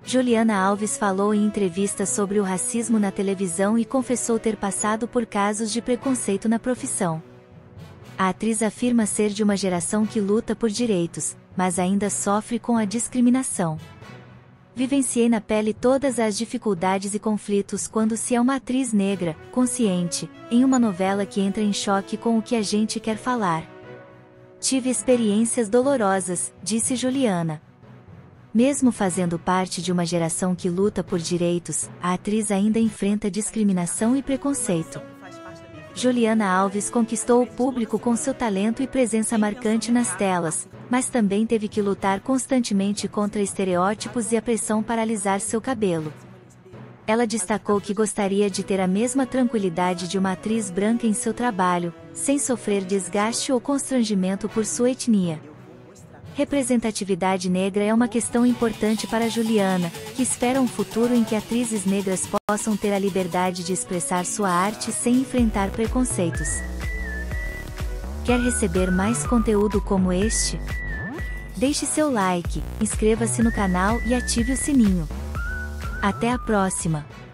Juliana Alves falou em entrevista sobre o racismo na televisão e confessou ter passado por casos de preconceito na profissão. A atriz afirma ser de uma geração que luta por direitos, mas ainda sofre com a discriminação. Vivenciei na pele todas as dificuldades e conflitos quando se é uma atriz negra, consciente, em uma novela que entra em choque com o que a gente quer falar. Tive experiências dolorosas, disse Juliana. Mesmo fazendo parte de uma geração que luta por direitos, a atriz ainda enfrenta discriminação e preconceito. Juliana Alves conquistou o público com seu talento e presença marcante nas telas, mas também teve que lutar constantemente contra estereótipos e a pressão para alisar seu cabelo. Ela destacou que gostaria de ter a mesma tranquilidade de uma atriz branca em seu trabalho, sem sofrer desgaste ou constrangimento por sua etnia. Representatividade negra é uma questão importante para Juliana, que espera um futuro em que atrizes negras possam ter a liberdade de expressar sua arte sem enfrentar preconceitos. Quer receber mais conteúdo como este? Deixe seu like, inscreva-se no canal e ative o sininho. Até a próxima!